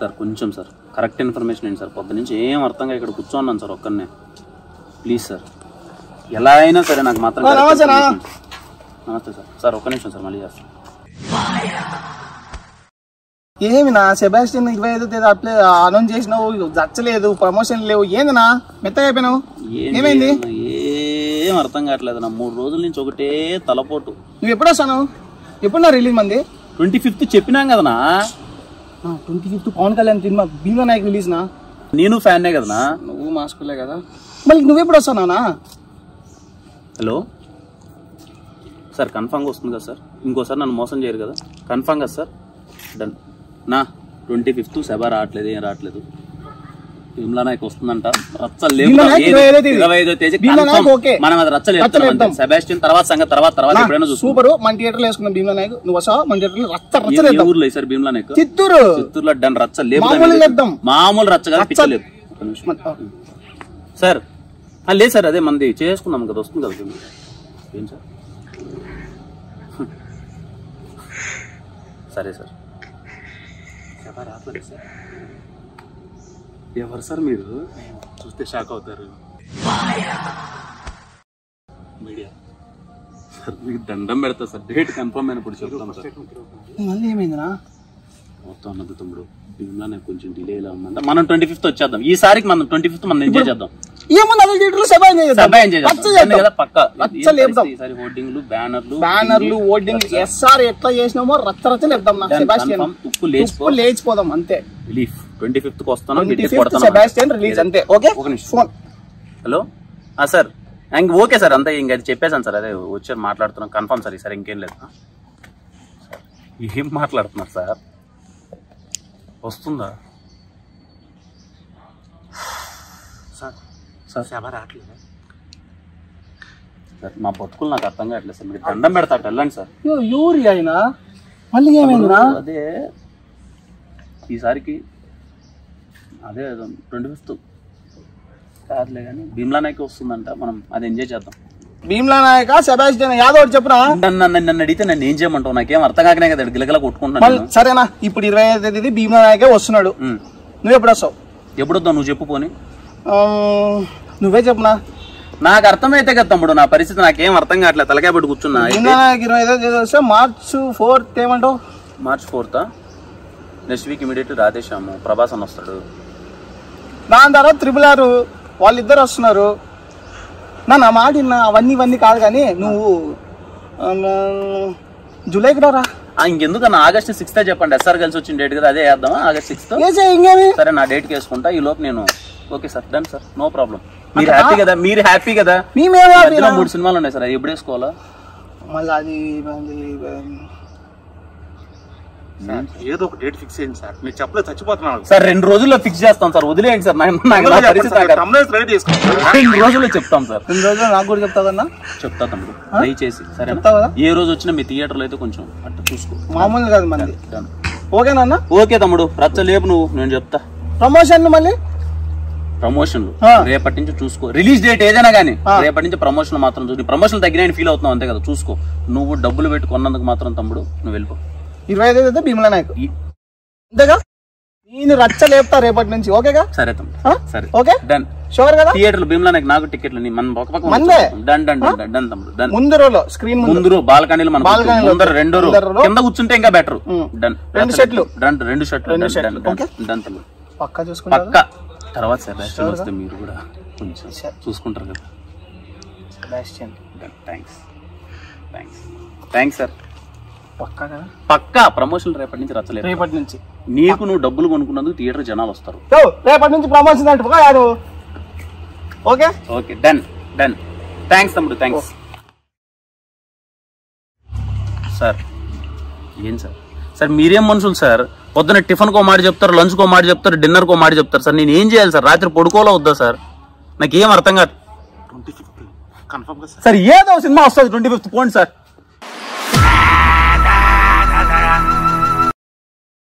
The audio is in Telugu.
సార్ కొంచెం సార్ కరెక్ట్ ఇన్ఫర్మేషన్ ఏంటి సార్? పొద్దు నుంచి ఏం అర్థంగా ఇక్కడ కూర్చోన్నాను సార్ ఒక్కనే. ప్లీజ్ సార్ ఎలా అయినా సరే నాకు మాత్రం. నమస్తే సార్. సార్ ఒక్క నిమిషం సార్ మళ్ళీ చేస్తాను. ఏమి నా సెబాస్టియన్ 25వ తేదీ అప్లై అనౌన్స్ చేసినావు, జచ్చలేదు, ప్రమోషన్ లేవు, ఏందినా మెత్తగా అయిపోయినావు? ఏమైంది? ఏం అర్థం కావట్లేదు నా. 3 రోజుల నుంచి ఒకటే తలపోటు. నువ్వు ఎప్పుడు వస్తాను? ఎప్పుడు నా రిలీజ్ మంది? 25th చెప్పినాం కదనా. 25th Pawan Kalyan cinema Bheemla Nayak release నా. నేను ఫ్యాన్నే కదనా. నువ్వు మా స్కూలే కదా. మళ్ళీ నువ్వెప్పుడు వస్తానా? హలో సార్ కన్ఫామ్గా వస్తుంది కదా సార్? ఇంకోసారి నన్ను మోసం చేయరు కదా? కన్ఫామ్ కదా సార్? డన్ నా. 25th సభ రావట్లేదు, ఏం రావట్లేదు. భీమ్లా నాయక్ వస్తుందంట. రచ్చలేదు 25వ తేదీ మనం అది రచ్చలేదు. సెబాస్టియన్ తర్వాత సంగతి తర్వాత ఎప్పుడైనా చూస్తాం. సూపర్. మన థియేటర్లో వేసుకున్నాం భీమ్లా నాయక్. నువ్వు వస్తావా మన థియేటర్లో? రచ్చ ఊర్లో సార్ భీమ్లా నాయక్ చిత్తూరులో డన్. రచ్చలేదు, మామూలు రచ్చ కాదు, పిచ్చలేదు సార్. లేదు సార్ అదే మంది చేసుకున్నాం కదా, వస్తుంది కదా. ఏం సార్? సరే సార్. ఎవరు సార్ మీరు? చూస్తే షాక్ అవుతారు. మీడియా సార్ మీకు దండం పెడతా సార్. డేట్ కన్ఫర్మ్ అయినప్పుడు చెప్తాం సార్. మళ్ళీ ఏమైందినా? మొత్తం అన్నది తమ్ముడు భీమ్లా నాకు కొంచెం డిలే ఇలా ఉందంట. మనం 25th వచ్చేద్దాం. ఈసారికి మనం 25th మనం ఎంజాయ్ చేద్దాం. బ్యానర్లు ఓటింగ్ ఎస్ఆర్ ఎట్లా చేసినామో రచ్చ రచ్చ లేపుదాం. లేచిపోదాం అంతే. 25th కి వస్తాను. సెబాస్టియన్ రిలీజ్ అంతే. Okay phone. Hello sir. Okay sir అంతే. ఇంక అది చెప్పేసాను సార్. అదే వచ్చారు మాట్లాడుతున్నాం. Confirm sir. ఈసారి ఇంకేం లేదు. ఏం మాట్లాడుతున్నారు సార్? వస్తుందా సార్? సార్ సభ రావట్లేదు సార్. మా బతుకులు నాకు అర్థం కావట్లేదు సార్. మీరు దండం పెడతా వెళ్ళండి సార్. యూరి అయినా మళ్ళీ ఏమైందిరా? అదే ఈసారికి అదే 25th కాదులే కానీ భీమ్లా నాయక్ వస్తుందంట. మనం అది ఎంజాయ్ చేద్దాం. భీమ్లా నాయక సెబాస్టియన్ యాదవ్ చెప్పురా. నన్ను అడిగితే నన్ను ఏం చేయమంటావు? నాకేం అర్థం కాకనే కదా గిలగలా కొట్టుకుంటున్నాను. సరేనా ఇప్పుడు 25వ తేదీ భీమ్లా నాయకే వస్తున్నాడు. నువ్వు ఎప్పుడు వస్తావు? ఎప్పుడు వద్దావు నువ్వు చెప్పు. పోనీ నువ్వే చెప్పునా. నాకు అర్థమైతే కదా తమ్ముడు నా పరిస్థితి. నాకేం అర్థం కావట్లేదు. తలకాయ పట్టు కూర్చున్నా. భీమ్లా నాయక్ 25వ తేదీ వస్తే March 4th ఏమంటావు? March 4th next week immediate Radhe Shyam Prabhas అని వస్తాడు. దాని తర్వాత RRR వాళ్ళిద్దరు వస్తున్నారు. నా మాట అవన్నీ కాదు కానీ నువ్వు జూలైకి రా. ఇంకెందుకన్నా August 6th చెప్పండి. SR కలిసి వచ్చిన డేట్ కదా, అదే వేద్దామా? August 6th సరే. నా డేట్ కి వేసుకుంటా. ఈ లోపు నేను okay sir. Done sir. No problem. మీరు హ్యాపీ కదా? మీరు హ్యాపీ కదా? 3 సినిమాలు ఉన్నాయి సార్. ఎప్పుడు వేసుకోవాలా? మళ్ళీ అది ఏదో ఒక డేట్ ఫిక్స్ చేయండి సార్. మీరు చెప్పలేదు చచ్చిపోతున్నాను సార్. 2 రోజుల్లో ఫిక్స్ చేస్తాం సార్. వదిలేయండి సార్. 2 రోజుల్లో చెప్తాం సార్. 2 రోజుల్లో నాకు కూడా చెప్తావన్నా? చెప్తా తమ్ముడు దయచేసి. సరే ఏ రోజు వచ్చినా మీ థియేటర్లో అయితే కొంచెం అట్లా చూసుకో. మామూలు కాదు మనది. ఓకేనా? ఓకే తమ్ముడు. రచ్చ లేపు నువ్వు. నేను చెప్తా. ప్రమోషన్ మళ్ళీ ప్రమోషన్లు రేపటి నుంచి చూసుకో. రిలీజ్ డేట్ ఏదైనా కానీ రేపటి నుంచి ప్రమోషన్ మాత్రం చూసి. ప్రమోషన్ తగ్గిన ఫీల్ అవుతున్నావు అంతే కదా. చూసుకో. నువ్వు డబ్బులు పెట్టి కొన్నందుకు మాత్రం తమ్ముడు నువ్వు వెళ్ళిపో. 25వ తేదీ భీమ్లా నాయక్ అంతేగా. నేను రచ్చ లేపుతా రేపటి నుంచి. ఓకేగా? సరే తమ్ముడు. సరే ఓకే డన్. షూర్ కదా? థియేటర్లు భీమ్లా నాయక్ నాకు టికెట్లు మన ఒక పక్క డన్ డన్ డన్ తమ్ముడు. డన్. ముందు రోలో స్క్రీన్ ముందు బాల్కనీలు మన ముందర 2 రో కింద కూర్చుంటే ఇంకా బెటర్. డన్. 2 షర్ట్లు. డన్ 2 షర్ట్లు. డన్ తమ్ముడు. పక్కా చూసుకుంటా. పక్కా. తర్వాత సెబాస్టియన్ వస్తే మీరు కూడా కొంచెం చూసుకుంటారు కదా. Sebastian thanks sir. పక్కా కదా? పక్కా. ప్రమోషన్ రేపటి నుంచి రచ్చలేదు. రేపటి నుంచి నీకు నువ్వు డబ్బులు కొనుక్కున్నందుకు థియేటర్ జనాలు వస్తారు. రేపటి నుంచి ప్రమోషన్ అంటే okay okay done done. Thanks తమ్ముడు. Thanks sir. ఏం సార్? సార్ మీరేం మనుషులు సార్? పొద్దున టిఫిన్ కో మాట చెప్తారు, లంచ్ కో మాట చెప్తారు, డిన్నర్ కో మాట చెప్తారు సార్. నేను ఏం చేయాలి సార్? రాత్రి పడుకోలో వద్దా సార్? నాకేం అర్థం కాదు సార్. ఏదో సినిమా వస్తుంది 25th పోండి సార్.